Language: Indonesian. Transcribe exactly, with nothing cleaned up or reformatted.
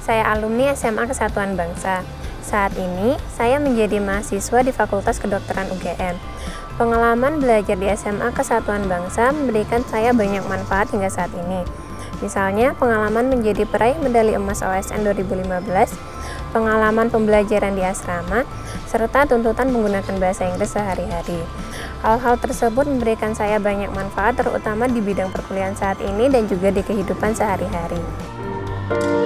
Saya alumni S M A Kesatuan Bangsa. Saat ini, saya menjadi mahasiswa di Fakultas Kedokteran U G M. Pengalaman belajar di S M A Kesatuan Bangsa memberikan saya banyak manfaat hingga saat ini. Misalnya, pengalaman menjadi peraih medali emas O S N dua ribu lima belas, pengalaman pembelajaran di asrama, serta tuntutan menggunakan bahasa Inggris sehari-hari. Hal-hal tersebut memberikan saya banyak manfaat, terutama di bidang perkuliahan saat ini dan juga di kehidupan sehari-hari.